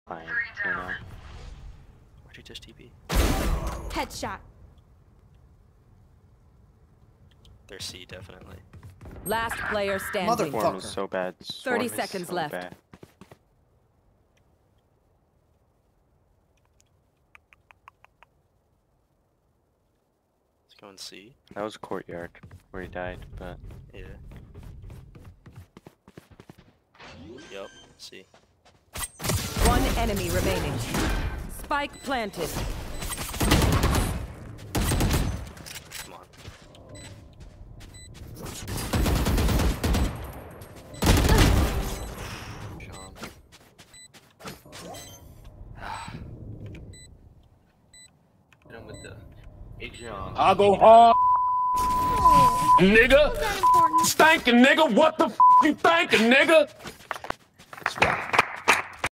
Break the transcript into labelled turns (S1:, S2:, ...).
S1: fine, you know.
S2: Where'd you just TP?
S3: Headshot.
S2: They're C, definitely.
S4: Last player standing.
S1: Swarm is so bad.
S4: 30 seconds left.
S1: Bad.
S2: Let's go and C.
S1: That was courtyard where he died, but
S2: Yeah. Yup, C.
S4: One enemy remaining. Spike planted.
S2: Come on. Sean.
S5: Hit him with the Adrian.
S6: I go hard, nigga.
S3: Is that important?
S6: Stankin' nigga, what the f you thinking, nigga?